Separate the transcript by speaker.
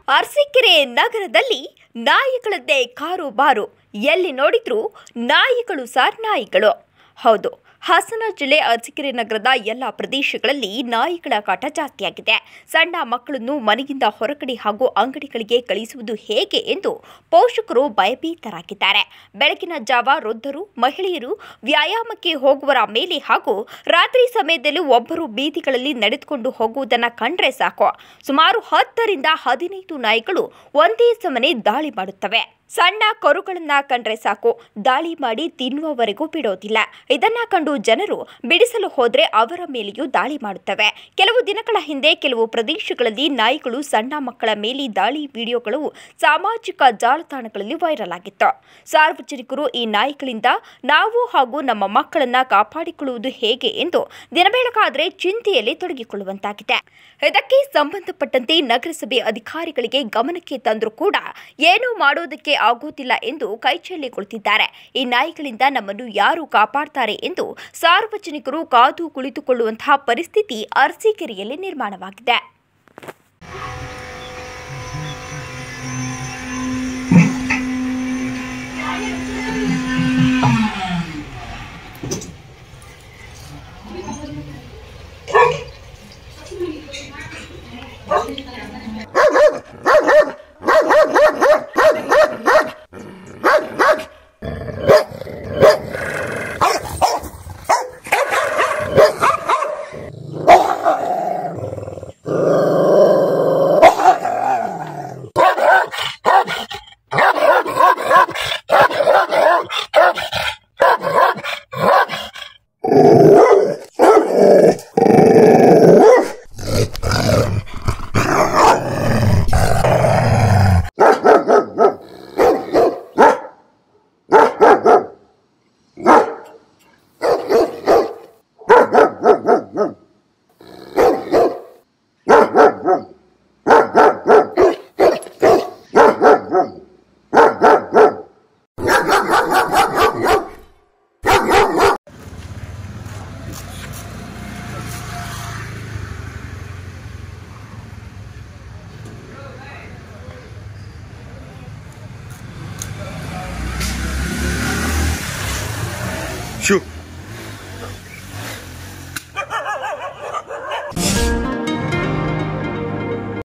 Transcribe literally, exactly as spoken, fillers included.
Speaker 1: ಅರಸೀಕೆರೆ ನಗರದಲ್ಲಿ ನಾಯಿಗಳದ್ದೇ ಕಾರುಬಾರು. ಎಲ್ಲಿ ನೋಡಿದ್ರೂ ನಾಯಿಗಳು ಸಾರ್ ನಾಯಿಗಳು. ಹೌದು, ಹಾಸನ ಜಿಲ್ಲೆ ಅರಸೀಕೆರೆ ನಗರದ ಎಲ್ಲ ಪ್ರದೇಶಗಳಲ್ಲಿ ನಾಯಿಗಳ ಕಾಟ ಜಾಸ್ತಿಯಾಗಿದೆ. ಸಣ್ಣ ಮಕ್ಕಳನ್ನು ಮನೆಯಿಂದ ಹೊರಗಡೆ ಹಾಗೂ ಅಂಗಡಿಗಳಿಗೆ ಕಳಿಸುವುದು ಹೇಗೆ ಎಂದು ಪೋಷಕರು ಭಯಭೀತರಾಗಿದ್ದಾರೆ. ಬೆಳಗಿನ ಜಾವ ವೃದ್ಧರು, ಮಹಿಳೆಯರು ವ್ಯಾಯಾಮಕ್ಕೆ ಹೋಗುವರ ಮೇಲೆ ಹಾಗೂ ರಾತ್ರಿ ಸಮಯದಲ್ಲೂ ಒಬ್ಬರು ಬೀದಿಗಳಲ್ಲಿ ನಡೆದುಕೊಂಡು ಹೋಗುವುದನ್ನು ಕಂಡ್ರೆ ಸಾಕು, ಸುಮಾರು ಹತ್ತರಿಂದ ಹದಿನೈದು ನಾಯಿಗಳು ಒಂದೇ ಸಮನೆ ದಾಳಿ ಮಾಡುತ್ತವೆ. ಸಣ್ಣ ಕರುಗಳನ್ನ ಕಂಡ್ರೆ ಸಾಕು, ದಾಳಿ ಮಾಡಿ ತಿನ್ನುವವರೆಗೂ ಬಿಡೋದಿಲ್ಲ. ಇದನ್ನ ಕಂಡು ಜನರು ಬಿಡಿಸಲು ಹೋದ್ರೆ ಅವರ ಮೇಲೆಯೂ ದಾಳಿ ಮಾಡುತ್ತವೆ. ಕೆಲವು ದಿನಗಳ ಹಿಂದೆ ಕೆಲವು ಪ್ರದೇಶಗಳಲ್ಲಿ ನಾಯಿಗಳು ಸಣ್ಣ ಮಕ್ಕಳ ಮೇಲೆ ದಾಳಿ ವಿಡಿಯೋಗಳು ಸಾಮಾಜಿಕ ಜಾಲತಾಣಗಳಲ್ಲಿ ವೈರಲ್ ಆಗಿತ್ತು. ಸಾರ್ವಜನಿಕರು ಈ ನಾಯಿಗಳಿಂದ ನಾವು ಹಾಗೂ ನಮ್ಮ ಮಕ್ಕಳನ್ನ ಕಾಪಾಡಿಕೊಳ್ಳುವುದು ಹೇಗೆ ಎಂದು ದಿನಬೆಳಗಾದ್ರೆ ಚಿಂತೆಯಲ್ಲಿ ತೊಡಗಿಕೊಳ್ಳುವಂತಾಗಿದೆ. ಇದಕ್ಕೆ ಸಂಬಂಧಪಟ್ಟಂತೆ ನಗರಸಭೆ ಅಧಿಕಾರಿಗಳಿಗೆ ಗಮನಕ್ಕೆ ತಂದರೂ ಕೂಡ ಏನೂ ಮಾಡೋದಕ್ಕೆ ಆಗುತ್ತಿಲ್ಲ ಎಂದು ಕೈಚೆಲ್ಲಿ ಕುಳಿತಿದ್ದಾರೆ. ಈ ನಾಯಿಗಳಿಂದ ನಮ್ಮನ್ನು ಯಾರು ಕಾಪಾಡ್ತಾರೆ ಎಂದು ಸಾರ್ವಜನಿಕರು ಕಾದು ಕುಳಿತುಕೊಳ್ಳುವಂತಹ ಪರಿಸ್ಥಿತಿ ಅರಸೀಕೆರೆಯಲ್ಲಿ ನಿರ್ಮಾಣವಾಗಿದೆ.
Speaker 2: Shoo.